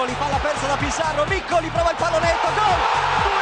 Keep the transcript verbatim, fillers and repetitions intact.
Miccoli, palla persa da Pizarro, Miccoli prova il pallonetto, gol!